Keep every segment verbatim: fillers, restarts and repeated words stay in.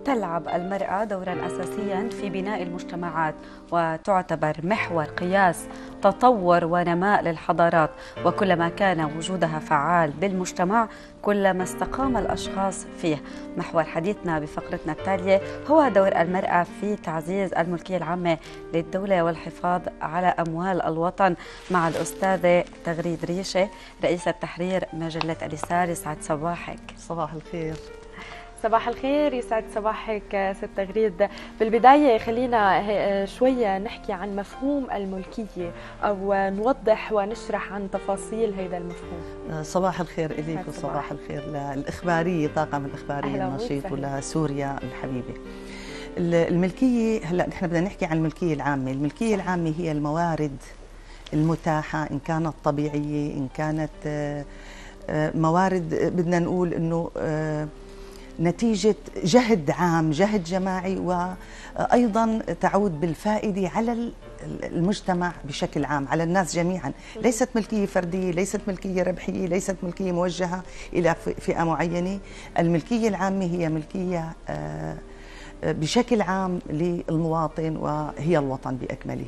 تلعب المرأة دورا أساسيا في بناء المجتمعات، وتعتبر محور قياس تطور ونماء للحضارات، وكلما كان وجودها فعال بالمجتمع كلما استقام الأشخاص فيه. محور حديثنا بفقرتنا التالية هو دور المرأة في تعزيز الملكية العامة للدولة والحفاظ على أموال الوطن، مع الأستاذة تغريد ريشة رئيسة تحرير مجلة اليسار. يسعد صباحك. صباح الخير. صباح الخير، يسعد صباحك ست تغريد. بالبداية خلينا شوية نحكي عن مفهوم الملكية أو نوضح ونشرح عن تفاصيل هذا المفهوم. صباح الخير إليك وصباح الخير للإخبارية، طاقم الإخبارية النشيط، ولسوريا الحبيبة. الملكية، هلا نحن بدنا نحكي عن الملكية العامة. الملكية العامة هي الموارد المتاحة، إن كانت طبيعية إن كانت موارد بدنا نقول إنه نتيجة جهد عام، جهد جماعي، وأيضا تعود بالفائدة على المجتمع بشكل عام، على الناس جميعا. ليست ملكية فردية، ليست ملكية ربحية، ليست ملكية موجهة إلى فئة معينة. الملكية العامة هي ملكية بشكل عام للمواطن، وهي الوطن بأكمله.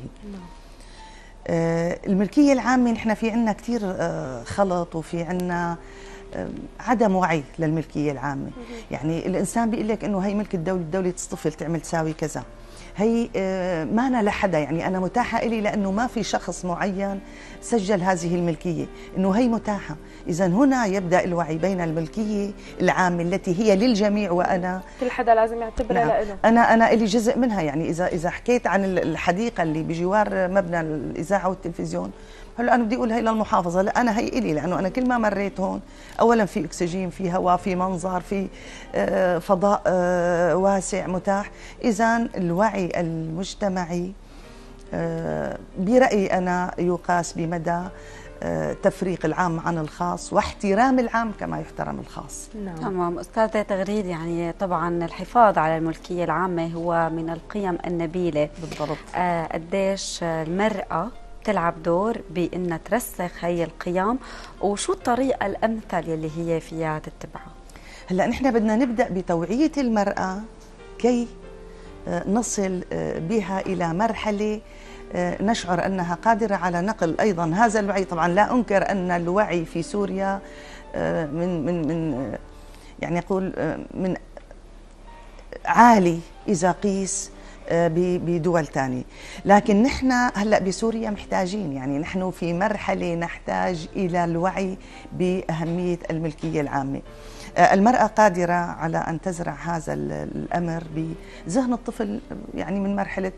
الملكية العامة نحن في عنا كتير خلط، وفي عنا عدم وعي للملكية العامة. يعني الإنسان بيقول لك إنه هي ملك الدولة، الدولة تصطفل تعمل تساوي كذا، هي ما أنا لحدا، يعني أنا متاحة إلي لأنه ما في شخص معين سجل هذه الملكية إنه هي متاحة. إذا هنا يبدأ الوعي بين الملكية العامة التي هي للجميع، وأنا كل حدا لازم يعتبرها نعم لإله. أنا أنا إلي جزء منها. يعني إذا إذا حكيت عن الحديقة اللي بجوار مبنى الإذاعة والتلفزيون، هلا أنا بدي أقول هي للمحافظة، لا أنا هي إلي، لأنه أنا كل ما مريت هون أولا في أكسجين، في هواء، في منظر، في فضاء واسع متاح. إذا الوعي المجتمعي برأيي أنا يقاس بمدى تفريق العام عن الخاص، واحترام العام كما يحترم الخاص. نعم. تمام أستاذة تغريد، يعني طبعا الحفاظ على الملكية العامة هو من القيم النبيلة. بالضبط. آه قديش المرأة تلعب دور بأنها ترسخ هي القيم، وشو الطريقة الأمثل يلي هي فيها تتبعها؟ هلا نحن بدنا نبدأ بتوعية المرأة كي نصل بها إلى مرحلة نشعر أنها قادرة على نقل أيضا هذا الوعي. طبعا لا أنكر أن الوعي في سوريا من من من يعني أقول من عالي إذا قيس بدول ثانية، لكن نحن هلا بسوريا محتاجين، يعني نحن في مرحلة نحتاج إلى الوعي بأهمية الملكية العامة. المرأة قادرة على أن تزرع هذا الأمر بذهن الطفل، يعني من مرحلة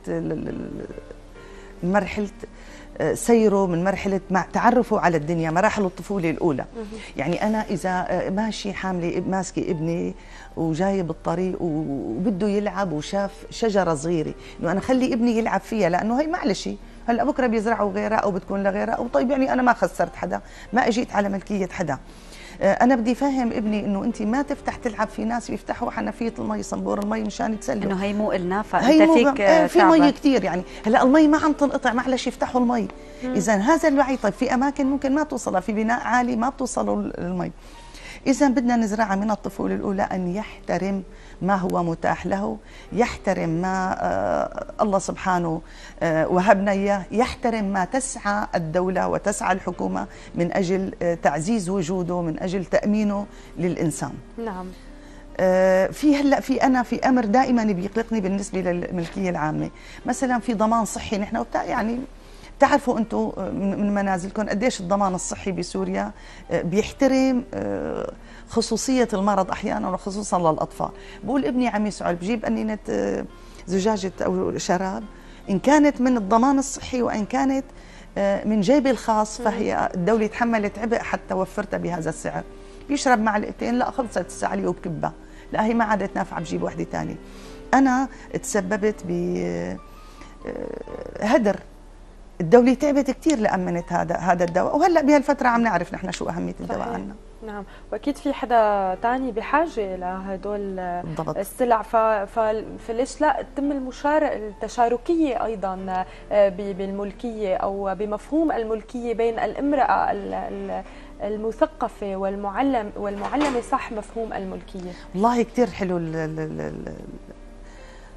من مرحلة سيره، من مرحلة مع تعرفه على الدنيا، مراحل الطفولة الأولى. يعني أنا إذا ماشي حاملة ماسكة ابني وجاي بالطريق وبده يلعب وشاف شجرة صغيرة، إنه أنا خلي ابني يلعب فيها، لأنه هي معلش هلا بكرة بيزرعوا غيرها أو بتكون لغيرها، أو طيب يعني أنا ما خسرت حدا، ما أجيت على ملكية حدا. أنا بدي فهم ابني إنه أنت ما تفتح تلعب في ناس بيفتحوا حنفية المي، صنبور المي مشان يتسلوا، إنه هي مو إلنا، فأنت فيك آه في مي كثير. يعني هلا المي ما عم تنقطع، معلش يفتحوا المي. إذا هذا الوعي، طيب في أماكن ممكن ما توصلها، في بناء عالي ما بتوصلوا المي. إذا بدنا نزرعها من الطفولة الأولى، أن يحترم ما هو متاح له، يحترم ما آه الله سبحانه آه وهبنا إياه، يحترم ما تسعى الدولة وتسعى الحكومة من أجل آه تعزيز وجوده، من أجل تأمينه للإنسان. نعم. آه في هلا في أنا في أمر دائما بيقلقني بالنسبة للملكية العامة، مثلا في ضمان صحي. نحن وبتاع يعني بتعرفوا انتم من منازلكم قديش الضمان الصحي بسوريا بيحترم خصوصية المرض احيانا، وخصوصا للاطفال. بقول ابني عم يسعل، بجيب قنينة زجاجة او شراب، ان كانت من الضمان الصحي وان كانت من جيبي الخاص، فهي الدولة تحملت عبء حتى وفرتها بهذا السعر. بيشرب معلقتين، لا خلصت السعلية وبكبها، لا هي ما عادت نافعة، بجيب وحدة ثانية. انا تسببت بهدر. الدولة تعبت كثير لأمنت هذا هذا الدواء، وهلا بهالفترة عم نعرف نحن شو أهمية الدواء عنا. نعم، واكيد في حدا تاني بحاجه لهدول السلع، فليش لا تتم المشاركه التشاركيه ايضا بالملكيه او بمفهوم الملكيه بين الامراه المثقفه والمعلم والمعلمه صح مفهوم الملكيه. والله كثير حلو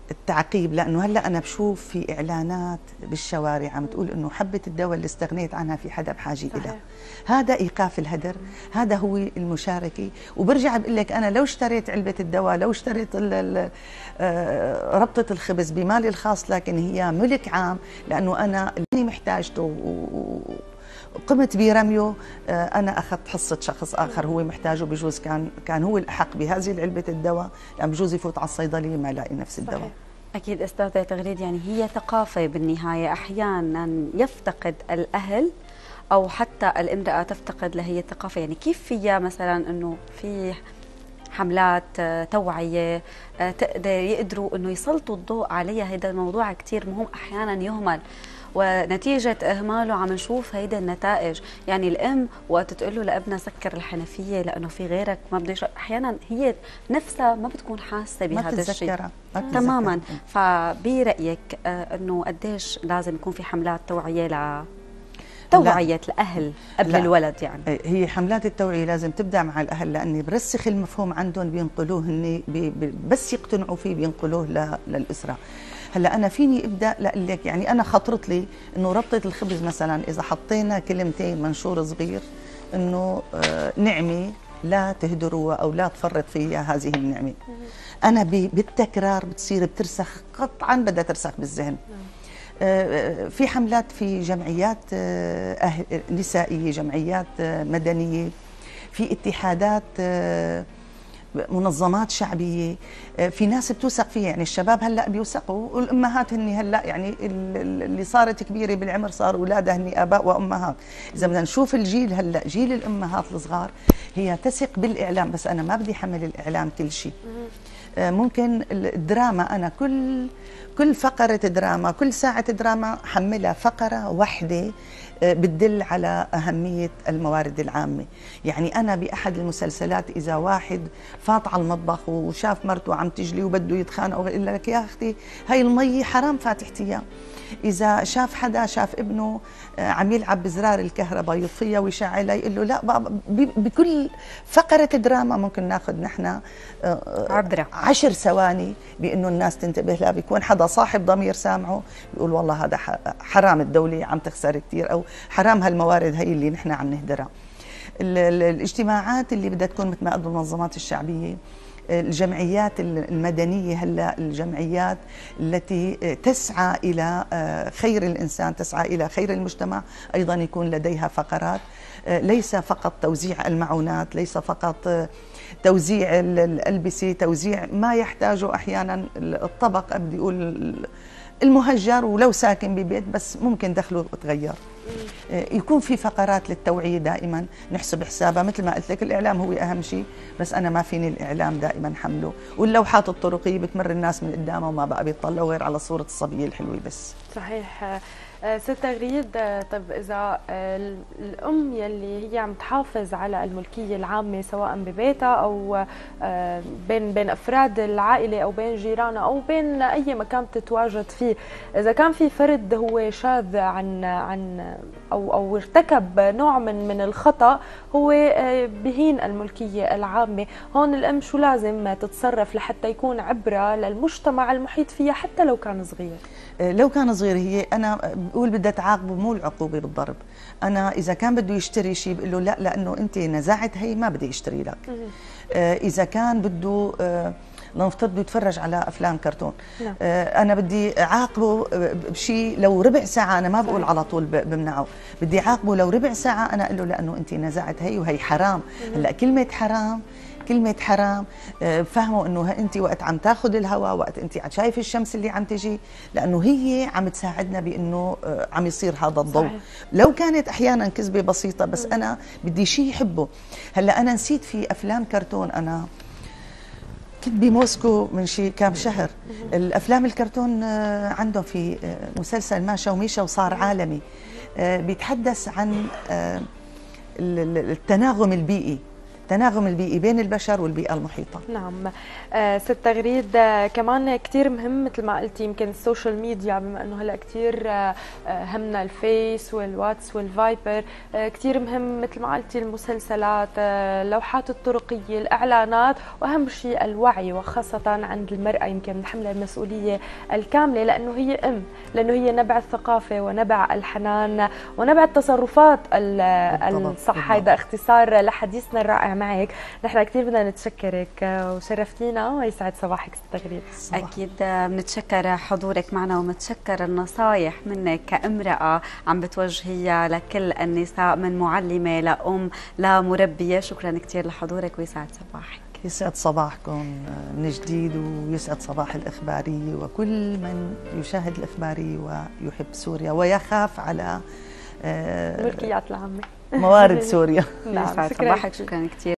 التعقيب، لانه هلا انا بشوف في اعلانات بالشوارع عم تقول انه حبه الدواء اللي استغنيت عنها في حدا بحاجه لها. هذا ايقاف الهدر، هذا هو المشاركه. وبرجع بقول لك انا لو اشتريت علبه الدواء، لو اشتريت ال ال ربطه الخبز بمالي الخاص، لكن هي ملك عام، لانه انا اللي محتاجته وقمت برميه، انا اخذت حصه شخص اخر هو محتاجه، بجوز كان كان هو الاحق بهذه علبه الدواء، لان بجوز يفوت على الصيدليه ما يلاقي نفس الدواء. صحيح. اكيد استاذه تغريد، يعني هي ثقافه بالنهايه، احيانا يفتقد الاهل او حتى الامراه تفتقد لهي الثقافه. يعني كيف فيها مثلا انه في حملات توعيه تقدر يقدروا انه يسلطوا الضوء عليها؟ هذا الموضوع كثير مهم، احيانا يهمل، ونتيجة إهماله عم نشوف هيدا النتائج. يعني الأم وقت تقول له لابنها سكر الحنفية لأنه في غيرك ما بده يشرب، أحيانا هي نفسها ما بتكون حاسة بهذا الشيء تماما. فبرأيك أنه قديش لازم يكون في حملات توعية ل توعية الأهل قبل لا. الولد؟ يعني هي حملات التوعية لازم تبدأ مع الأهل، لأني برسخ المفهوم عندهم بينقلوه، هني بس يقتنعوا فيه بينقلوه للأسرة. هلا انا فيني ابدا لاقول لك، يعني انا خطرت لي انه ربطه الخبز مثلا اذا حطينا كلمتين منشور صغير انه آه نعمه لا تهدروا او لا تفرط فيها هذه النعمه، انا بالتكرار بتصير بترسخ، قطعا بدها ترسخ بالذهن. آه في حملات في جمعيات آه نسائيه، جمعيات آه مدنيه، في اتحادات آه منظمات شعبيه، في ناس بتوثق فيها. يعني الشباب هلا بيوثقوا، والامهات هن هلا يعني اللي صارت كبيره بالعمر صار اولادها هن اباء وامهات. اذا بدنا نشوف الجيل هلا، جيل الامهات الصغار، هي تثق بالاعلام، بس انا ما بدي حمل الاعلام كل شيء. ممكن الدراما، انا كل كل فقره دراما، كل ساعه دراما حملها فقره واحده بتدل على أهمية الموارد العامة. يعني أنا بأحد المسلسلات إذا واحد فات على المطبخ وشاف مرته عم تجلي وبده يتخانق ويقول لك يا أختي هاي المي حرام فاتحتيها، إذا شاف حدا شاف ابنه عم يلعب بزرار الكهرباء يطفيها ويشعلها يقول له لا بابا. بكل فقرة دراما ممكن ناخذ نحن عبرة عشر ثواني بأنه الناس تنتبه لها. بيكون حدا صاحب ضمير سامعه بيقول والله هذا حرام، الدولة عم تخسر كثير، أو حرام هالموارد هي اللي نحن عم نهدرها. الاجتماعات اللي بدها تكون مثل ما قالوا المنظمات الشعبية، الجمعيات المدنية، هلا الجمعيات التي تسعى إلى خير الإنسان، تسعى إلى خير المجتمع، أيضا يكون لديها فقرات، ليس فقط توزيع المعونات، ليس فقط توزيع الألبسة، توزيع ما يحتاجه أحيانا الطبق، بدي أقول المهجر ولو ساكن ببيت بس ممكن دخله يتغير. يكون في فقرات للتوعية دائما نحسب حسابها. مثل ما قلت لك الإعلام هو أهم شيء، بس أنا ما فيني الإعلام دائما حمله. واللوحات الطرقية بتمر الناس من قدامها وما بقى بيطلعوا غير على صورة الصبية الحلوة بس. صحيح. ست تغريد، طيب إذا الأم يلي هي عم تحافظ على الملكية العامة سواء ببيتها أو بين بين أفراد العائلة أو بين جيرانها أو بين أي مكان بتتواجد فيه، إذا كان في فرد هو شاذ عن عن أو أو ارتكب نوع من من الخطأ هو بهين الملكية العامة، هون الأم شو لازم تتصرف لحتى يكون عبرة للمجتمع المحيط فيها حتى لو كان صغير؟ لو كان صغير هي أنا بقول بدها تعاقبه، مو العقوبة بالضرب. أنا إذا كان بده يشتري شيء بقول له لا، لأنه أنت نزعت هي ما بدي أشتري لك. آه إذا كان بده آه لنفترض بده يتفرج على أفلام كرتون، آه أنا بدي أعاقبه بشيء لو ربع ساعة، أنا ما بقول على طول بمنعه، بدي أعاقبه لو ربع ساعة أنا أقول له لأنه أنت نزعت هي وهي حرام. هلا كلمة حرام كلمة حرام فهموا انه انت وقت عم تاخذ الهواء، وقت انت عم شايف الشمس اللي عم تجي، لانه هي عم تساعدنا بانه عم يصير هذا الضوء. صحيح. لو كانت احيانا كذبة بسيطة بس م. انا بدي شيء يحبه. هلا انا نسيت في افلام كرتون، انا كنت بموسكو من شي كم شهر، م. الافلام الكرتون عندهم في مسلسل ماشا وميشا وصار عالمي، بيتحدث عن التناغم البيئي. التناغم البيئي بين البشر والبيئة المحيطة. نعم. آه ست تغريد، آه كمان كثير مهم مثل ما قلتي يمكن السوشيال ميديا، بما انه هلا كثير آه همنا الفيس والواتس والفايبر، آه كثير مهم مثل ما قلتي المسلسلات، آه اللوحات الطرقية، الاعلانات، واهم شيء الوعي، وخاصة عند المرأة يمكن نحمل المسؤولية الكاملة، لانه هي ام، لانه هي نبع الثقافة ونبع الحنان ونبع التصرفات الصح. هذا اختصار لحديثنا الرائع معك. نحن كثير بدنا نتشكرك وشرفتينا، ويسعد صباحك ست تغريد. اكيد بنتشكر حضورك معنا ومتشكر النصائح منك كامراه عم بتوجهيها لكل النساء، من معلمه لام لمربيه. شكرا كثير لحضورك ويسعد صباحك. يسعد صباحكم من جديد، ويسعد صباح الإخبارية وكل من يشاهد الإخبارية ويحب سوريا ويخاف على الملكيات العامة، موارد سوريا. يسعد صباحك. شكرا كثير.